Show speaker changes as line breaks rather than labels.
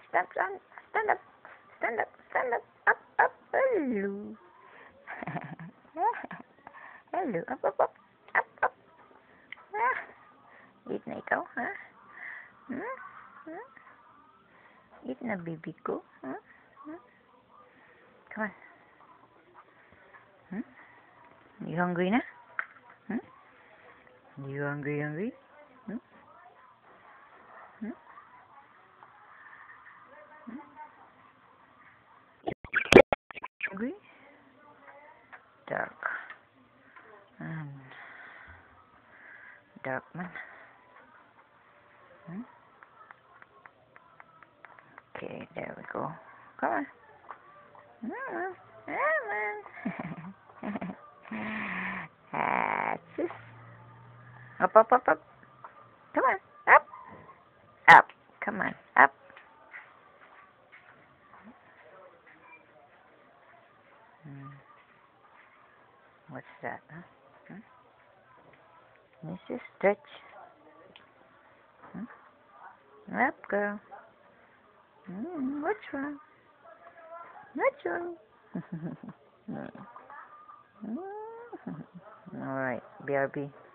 stand, stand, stand up, stand up, stand up, hello. Hello, up. Ah, eat na ikaw, ha? Hmm? Hmm? Eat na, baby ko, ha? Hmm? Come on. Hmm? You hungry na? Hmm? You hungry? Hmm? Hmm? Hmm? Hungry? Dark. Dark man. Hmm? Okay, there we go. Come on. Come on. Just up. Come on. Up. Come on. Up. What's that? Huh? This is stretch. Up, girl. What's wrong? All right, BRB.